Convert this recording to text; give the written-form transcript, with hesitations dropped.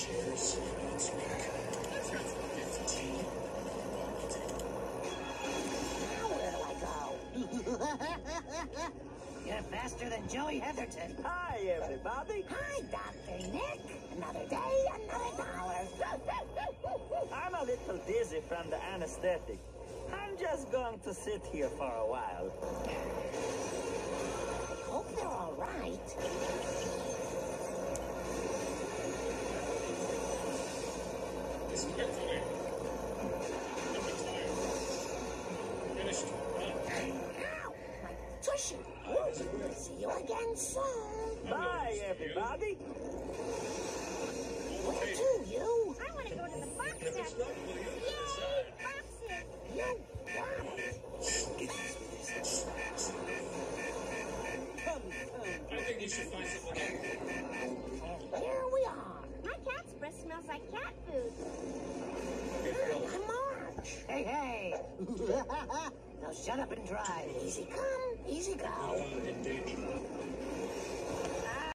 Cheers. It's Now where'll I go? You're faster than Joey Heatherton. Hi, everybody. Hi, Dr. Nick. Another day, another dollar. I'm a little dizzy from the anesthetic. I'm just going to sit here for a while. I hope they're all right. Finished. Ow! My tushy. See you again soon. Bye, everybody. Where to, you? I want to go to the box If it's not section. clear, Yay, boxes! You got it. I think you should find something else. And here we are. My cat's breath smells like cat food. I'm Marge. Hey, hey. Now shut up and drive. Easy come, easy go.